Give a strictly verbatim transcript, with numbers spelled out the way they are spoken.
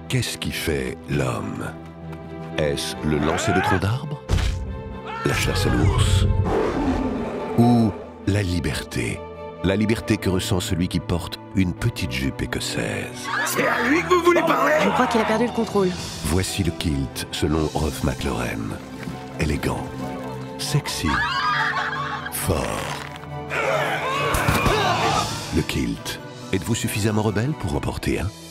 Qu'est-ce qui fait l'homme? Est-ce le lancer de troncs d'arbres? La chasse à l'ours? Ou la liberté? La liberté que ressent celui qui porte une petite jupe écossaise. C'est à lui que vous voulez parler? Je crois qu'il a perdu le contrôle. Voici le kilt selon Rolf McLaurin. Élégant, sexy, fort. Le kilt. Êtes-vous suffisamment rebelle pour en porter un?